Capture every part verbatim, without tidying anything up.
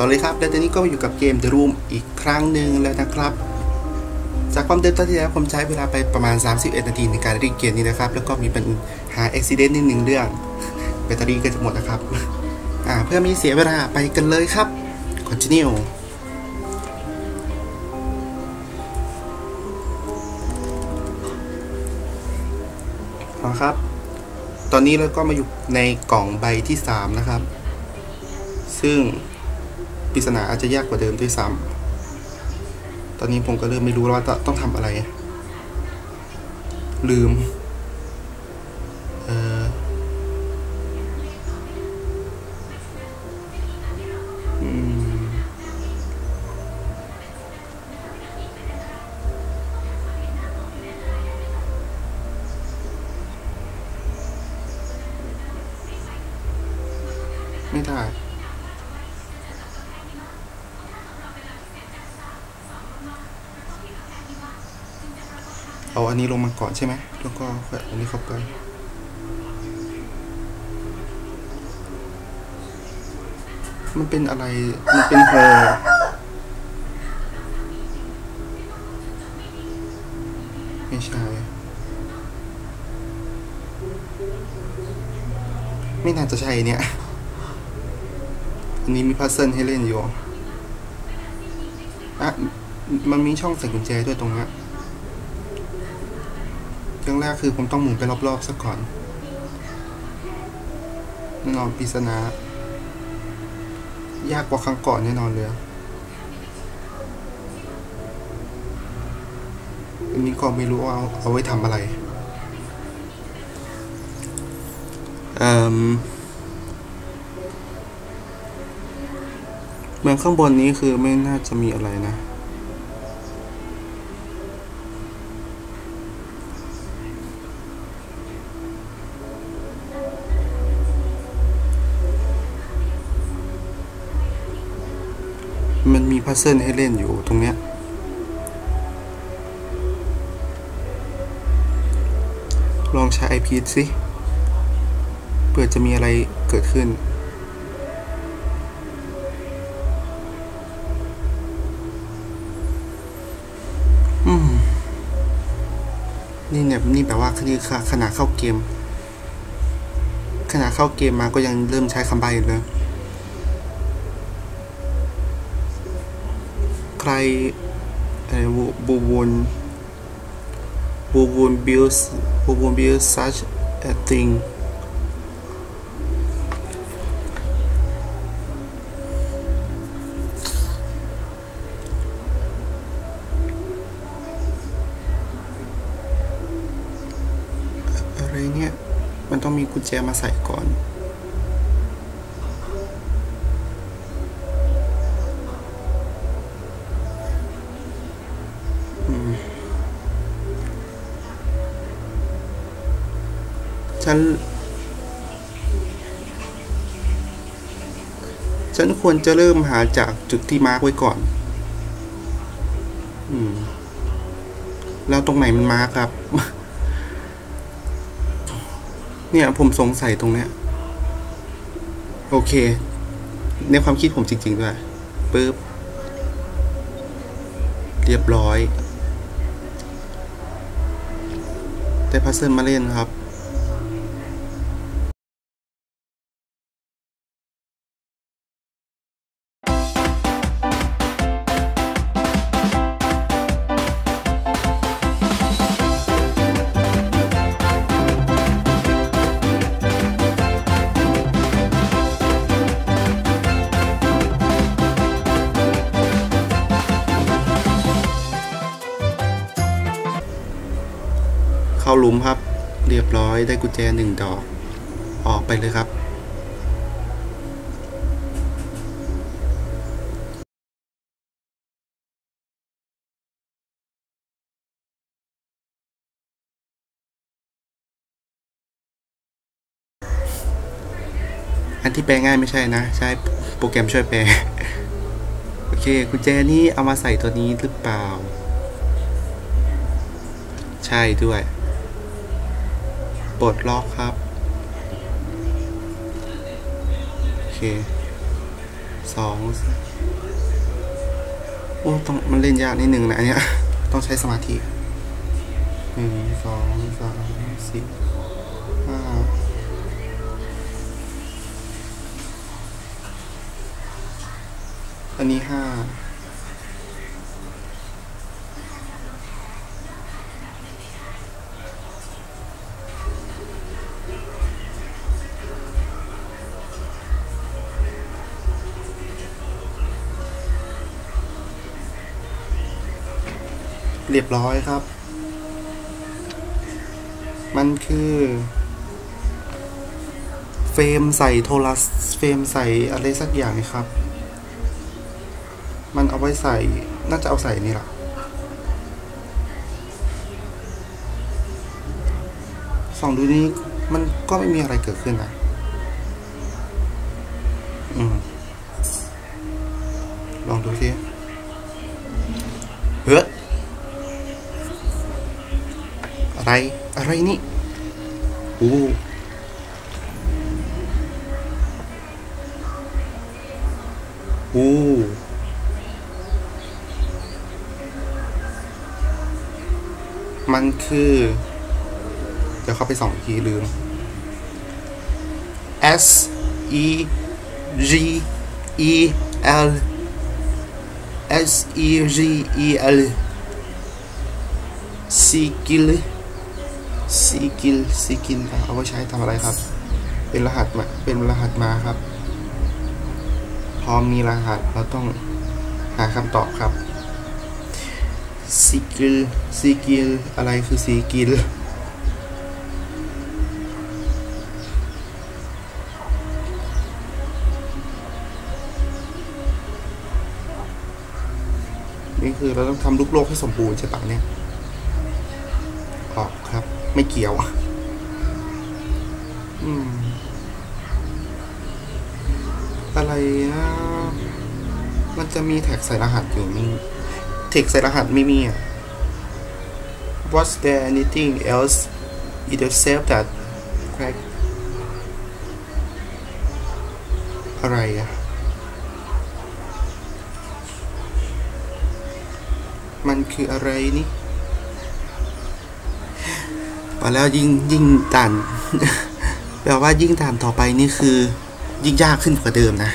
วัสดีครับและตอนนี้ก็อยู่กับเกม The Room อีกครั้งหนึ่งแล้วนะครับจากความเดิมตอนที่แล้วผมใช้เวลาไปประมาณสามสิบเอ็ดนาทีในการเล่นเกมนี้นะครับแล้วก็มีปัญหาอุบิเหตุนิดหนึ่งเรื่องแบตเตอรี่ก็จะหมดนะครับอ่าเพื่อไม่เสียเวลาไปกันเลยครับ Continue เอาครับตอนนี้เราก็มาอยู่ในกล่องใบที่สามนะครับซึ่งปริศนาอาจจะยากกว่าเดิมด้วยซ้ำตอนนี้ผมก็เริ่มไม่รู้แล้วว่าต้องทำอะไรลืมเอออืมไม่ได้เอาอันนี้ลงมาก่อนใช่ไหมแล้วก็ค่อยอันนี้เข้าไปมันเป็นอะไรมันเป็นโฮไม่ใช่ไม่น่าจะใช่เนี่ยอันนี้มีพัซเซิลให้เล่นอยู่อ่ะมันมีช่องใส่กุญแจด้วยตรงนี้อย่างแรกคือผมต้องหมุนไปรอบๆซะก่อนแน่นอนปริศนายากกว่าครั้งก่อนแน่นอนเลยอันนี้ก็ไม่รู้ว่าเอาเอาไว้ทำอะไรเอ่อเมืองข้างบนนี้คือไม่น่าจะมีอะไรนะมันมีพัซเซิลให้เล่นอยู่ตรงเนี้ยลองใช้ไอพีดสิเผื่อจะมีอะไรเกิดขึ้นอืมนี่เนี่ยนี่แบบว่าคือขนาดเข้าเกมขนาดเข้าเกมมาก็ยังเริ่มใช้คำใบ้เลยใครบูบูนบูบูน build บูบูน build such a thing อะไรเนี่ยมันต้องมีกุญแจมาใส่ก่อนฉันฉันควรจะเริ่มหาจากจุดที่มาร์กไว้ก่อนอืมแล้วตรงไหนมันมาร์กครับ เนี่ยผมสงสัยตรงเนี้ยโอเคในความคิดผมจริงๆด้วยปึ๊บเรียบร้อยได้พัซเซิลมาเล่นครับเข้าหลุมครับเรียบร้อยได้กุญแจหนึ่งดอกออกไปเลยครับอันที่แปลง่ายไม่ใช่นะใช้โปรแกรมช่วยแปลโอเคกุญแจนี้เอามาใส่ตัวนี้หรือเปล่าใช่ด้วยปลดล็อกครับโอเคสองโอ้ต้องมันเล่นยากนิดนึงนะอันเนี้ยต้องใช้สมาธิหนึ่งสองสามสี่ห้าอันนี้ห้าเรียบร้อยครับ มันคือเฟรมใส่โทรศัพท์เฟรมใส่อะไรสักอย่างนะครับมันเอาไว้ใส่น่าจะเอาใส่นี่แหละส่องดูนี้มันก็ไม่มีอะไรเกิดขึ้นนะอืมลองดูสิเฮ้ยอะไรอะไรนี่โอ้โอ้มันคือเดี๋ยวเข้าไปส่องอีกทีลืม S E G E L S E G E L ซีกิลซีกิลซีกิลเอาไว้ใช้ทำอะไรครับเป็นรหัสมาเป็นรหัสมาครับพอมีรหัสเราต้องหาคำตอบครับซีกิลซีกิลอะไรคือซีกิลนี่คือเราต้องทำลูกโลกให้สมบูรณ์ใช่ปะเนี่ยออกครับไม่เกี่ยวอืมอะไรนะมันจะมีแท็กใส่รหัสอยู่นี่แท็กใส่รหัสไม่มีอ่ะ Was there anything else either save that crack อะไรอ่ะมันคืออะไรนี่พอแล้วยิ่งยิ่งด่านแปลว่ายิ่งด่านต่อไปนี่คือยิ่งยากขึ้นกว่าเดิมนะ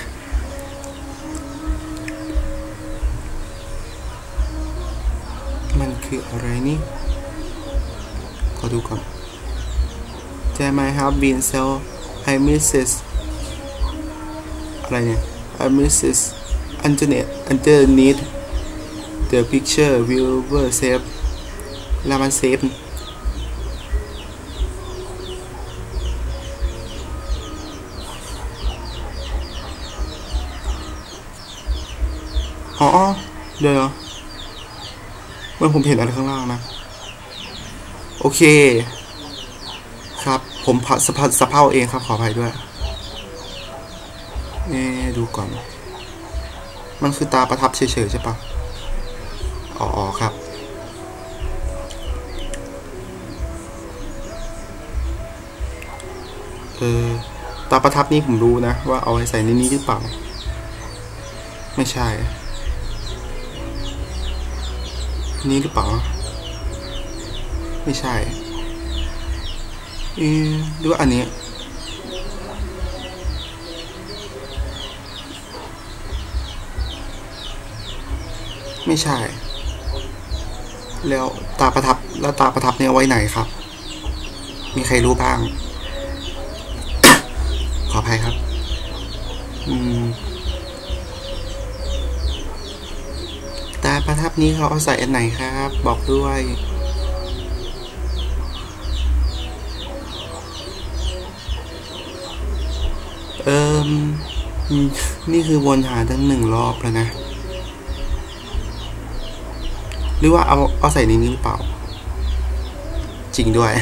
มันคืออะไรนี่ขอดูก่อน There might have been so I misses อะไรเนี่ย I misses underneath underneath the picture will were save แล้วมันเซฟอ๋อเดี๋ยวเมื่อผมเห็นอะไรข้างล่างนะโอเคครับผมผัดสะพัดสะเพร่าเองครับขออภัยด้วยเอ๊ดูก่อนมันคือตาประทับเฉยๆใช่ปะอ๋อครับเออตาประทับนี่ผมรู้นะว่าเอาไว้ใส่ในนี้หรือเปล่าไม่ใช่นี้หรือเปล่าไม่ใช่เออหรือว่าอันนี้ไม่ใช่แล้วตาประทับแล้วตาประทับเนี่ยไว้ไหนครับมีใครรู้บ้าง ขออภัยครับอืมตาประทับนี้เขาเอาใส่อันไหนครับบอกด้วยเอิมนี่คือวนหาตั้งหนึ่งรอบแล้วนะหรือว่าเอาเอาใส่ในนี้หรือเปล่าจริงด้วย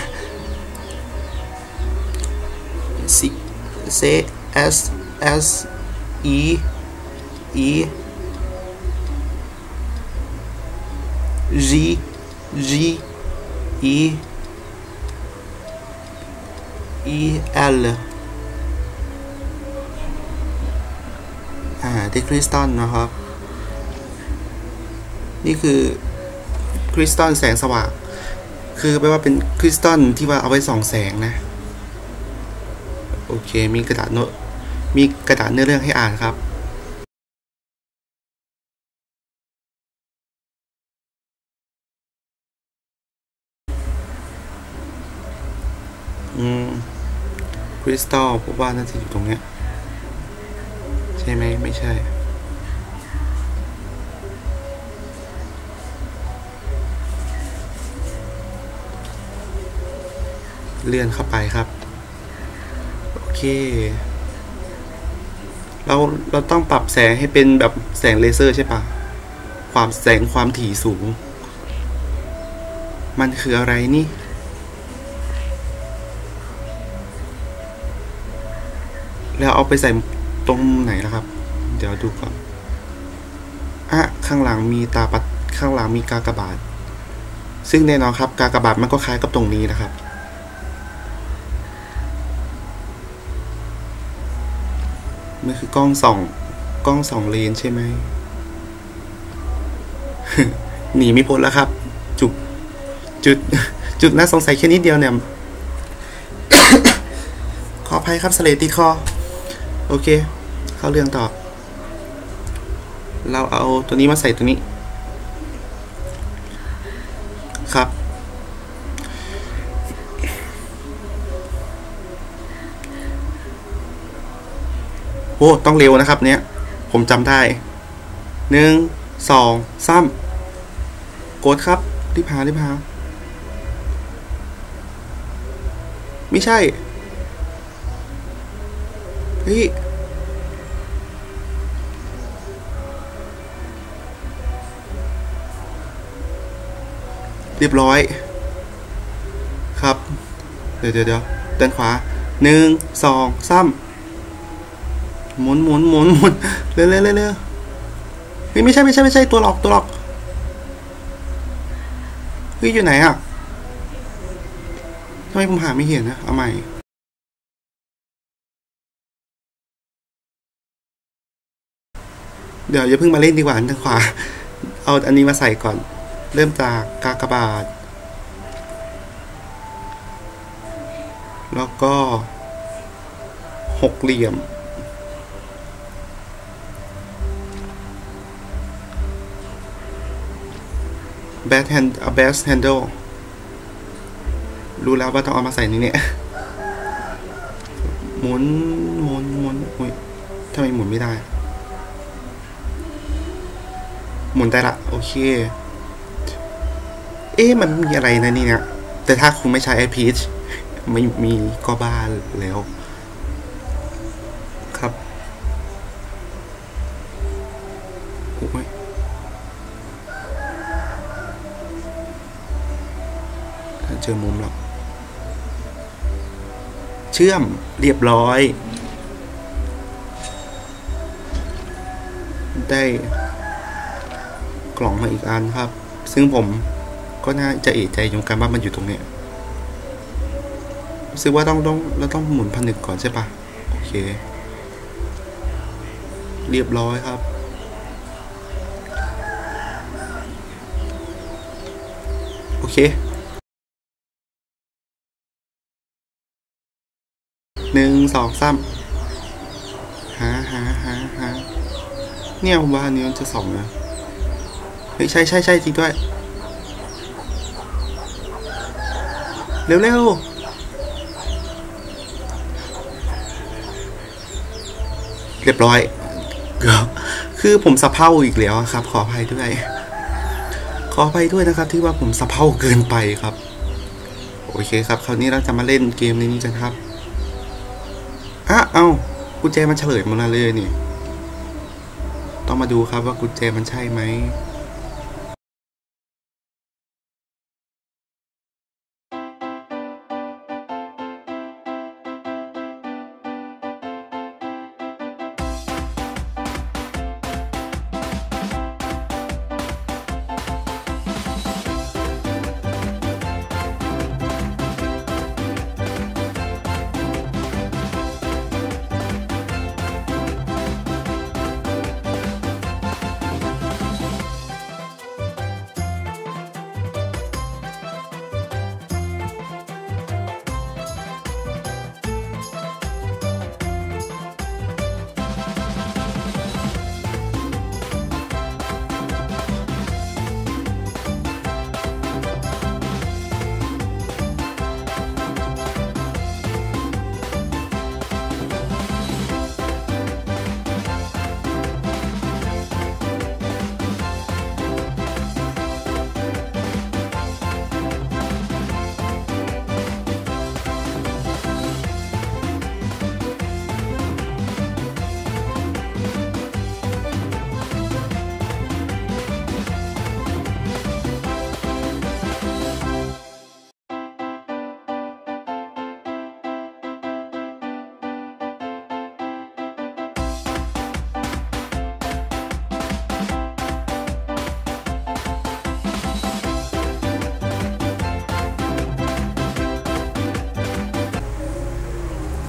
ซิเซ S S E E G G E E L อ่าได้คริสตัลนะครับนี่คือคริสตัลแสงสว่างคือแปลว่าเป็นคริสตัลที่ว่าเอาไว้ส่องแสงนะโอเคมีกระดาษโน้ตมีกระดาษเนื้อเรื่องให้อ่านครับอืมคริสตัลพบว่าน่าจะอยู่ตรงเนี้ยใช่ไหมไม่ใช่เลื่อนเข้าไปครับโอเคเราเราต้องปรับแสงให้เป็นแบบแสงเลเซอร์ใช่ปะความแสงความถี่สูงมันคืออะไรนี่แล้วเอาไปใส่ตรงไหนล่ะครับเดี๋ยวดูก่อนอ่ะข้างหลังมีตาปัดข้างหลังมีกากบาทซึ่งแน่นอนครับกากบาทมันก็คล้ายกับตรงนี้นะครับมันคือกล้องส่องกล้องส่องเลนใช่ไหม หนีไม่พ้นแล้วครับจุดจุดจุดน่าสงสัยแค่นิดเดียวเนี่ย ขออภัยครับสเลดติดคอโอเคเข้าเรื่องต่อเราเอาตัวนี้มาใส่ตัวนี้ครับโอ้ต้องเร็วนะครับเนี้ยผมจำได้หนึ่งสองสามกดครับรีบหารีบหาไม่ใช่เฮ้ยเรียบร้อยครับเดี๋ยวเดี๋ยวเดี๋ยวเดินขวาหนึ่งสองสามหมุนหมุนหมุนหมุนเร็วเร็วเร็วเร็วเฮ้ยไม่ใช่ไม่ใช่ไม่ใช่ตัวหลอกตัวหลอกเฮ้ยอยู่ไหนอ่ะทำไมผมหาไม่เห็นนะเอาใหม่เดี๋ยวอย่าเพิ่งมาเล่นดีกว่าทางขวาเอาอันนี้มาใส่ก่อนเริ่มจากกากบาทแล้วก็หกเหลี่ยมแบทแฮนด์เอาแบสแฮนเดิลรู้แล้วว่าต้องเอามาใส่ในนี้หมุนหมุนหมุนอุ้ยทำไมหมุนไม่ได้หมุนได้ละโอเคเอ๊ะมันมีอะไรนะนี่เนี่ยแต่ถ้าคุณไม่ใช้ไอพีชไม่มีก็บ้าแล้วครับโอ้ยเจอมุมแล้วเชื่อมเรียบร้อยได้กล่องมาอีกอันครับซึ่งผมก็น่าจะเอะใจอยู่กันว่ามันอยู่ตรงเนี้ยรู้สึกว่าต้องต้องเราต้องหมุนผนึกก่อนใช่ปะโอเคเรียบร้อยครับโอเคหนึ่งสองสามหาหาหาหาเนี่ยผมว่าอันนี้มันจะสองนะเฮ้ยใช่ใช่ใช่จริงด้วยเร็วเร็วเรียบร้อยคือผมสะเพร่าอีกแล้วครับขออภัยด้วยขออภัยด้วยนะครับที่ว่าผมสะเพร่าเกินไปครับโอเคครับคราวนี้เราจะมาเล่นเกมในนี้กันครับอ่ะเอากุญแจมันเฉลยมาเลยนี่ต้องมาดูครับว่ากุญแจมันใช่ไหม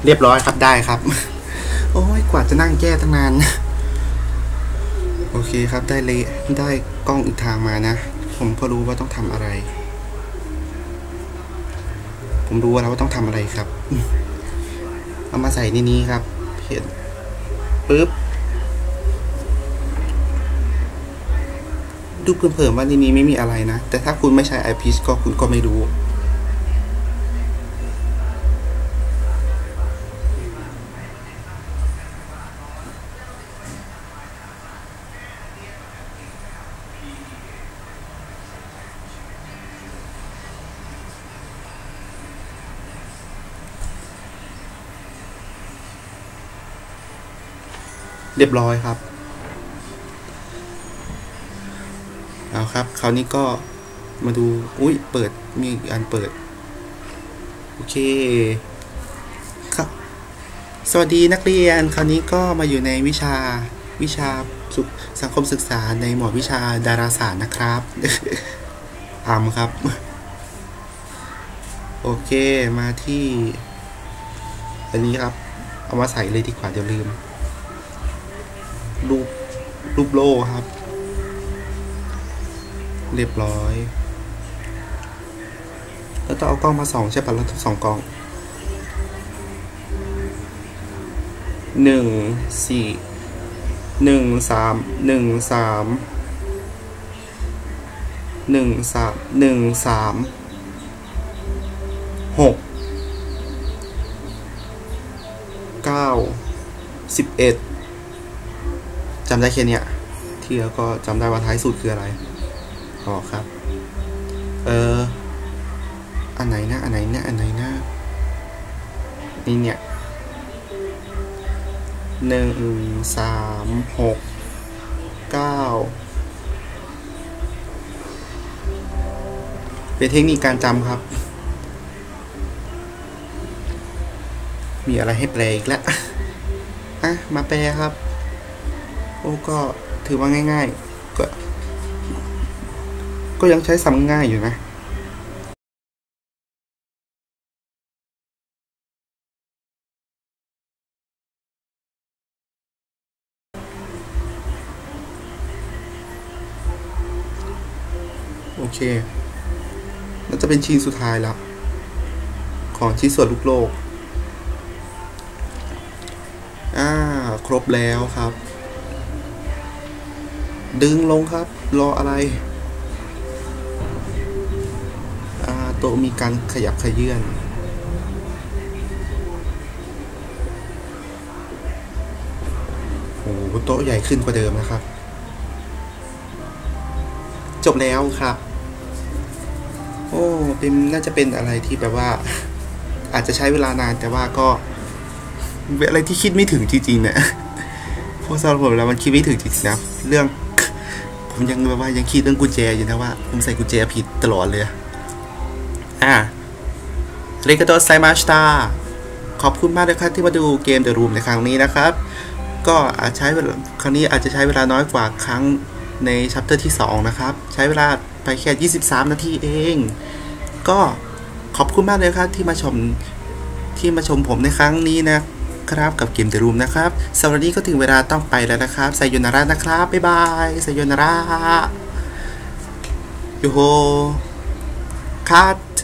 เรียบร้อยครับได้ครับโอ้ยกว่าจะนั่งแก้ตั้งนานโอเคครับได้เลยได้กล้องอีกทางมานะผมก็รู้ว่าต้องทำอะไรผมรู้แล้วว่าต้องทำอะไรครับเอามาใส่ในนี้ครับเห็นปึ๊บดูเพิ่มๆว่าในนี้ไม่มีอะไรนะแต่ถ้าคุณไม่ใช้ iPeace ก็คุณก็ไม่รู้เรียบร้อยครับเอาครับคราวนี้ก็มาดูอุ้ยเปิดมีอันเปิดโอเคครับสวัสดีนักเรียนคราวนี้ก็มาอยู่ในวิชาวิชาสังคมศึกษาในหมวดวิชาดาราศาสตร์นะครับอ่ามครับโอเคมาที่อันนี้ครับเอามาใส่เลยดีกว่าเดี๋ยวลืมรูปรูปโล่ครับเรียบร้อยแล้วต้องเอากล้องมาส่องใช่ปะแล้วต้องส่องกล้องหนึ่งสี่หนึ่งสามหนึ่งสามหนึ่งสามหนึ่งสามหกเก้าสิบเอ็ดจำได้แค่นี้ที่แล้วก็จำได้ว่าท้ายสุดคืออะไรอ๋อครับเอออันไหนนะอันไหนนะอันไหนนะนี่เนี่ยหนึ่งสามหกเก้าเป็นเทคนิคการจำครับมีอะไรให้แปลอีกแล้วอ่ะมาแปลครับโอ้ก็ถือว่าง่ายๆก็ก็ยังใช้ซ้ำง่ายอยู่นะโอเคแล้วจะเป็นชิ้นสุดท้ายแล้วของชิ้นส่วนลูกโลกอ่าครบแล้วครับดึงลงครับรออะไรอ่าโต๊ะมีการขยับขยื่นโอ้โต๊ะใหญ่ขึ้นกว่าเดิมนะครับจบแล้วครับโอ้เป็นน่าจะเป็นอะไรที่แบบว่าอาจจะใช้เวลานานแต่ว่าก็เป็นอะไรที่คิดไม่ถึงจริงๆเนี่ยเพราะสำหรับผมแล้วมันคิดไม่ถึงจริงๆนะเรื่องผมยังแบบว่ายังคิดเรื่องกุญแจอยู่นะว่าผมใส่กุญแจผิดตลอดเลยอ่ะเรกาโตไซมาสตาขอบคุณมากเลยครับที่มาดูเกม The Room ในครั้งนี้นะครับก็อาจใช้เวลาครั้งนี้อาจจะใช้เวลาน้อยกว่าครั้งในชัปเตอร์ที่สองนะครับใช้เวลาไปแค่ยี่สิบสามนาทีเองก็ขอบคุณมากเลยครับที่มาชมที่มาชมผมในครั้งนี้นะครับกับเกม The Room นะครับสำหรับวันนี้ก็ถึงเวลาต้องไปแล้วนะครับไซโยนาระนะครับบ๊ายบายไซโยนาระยูโฮคัท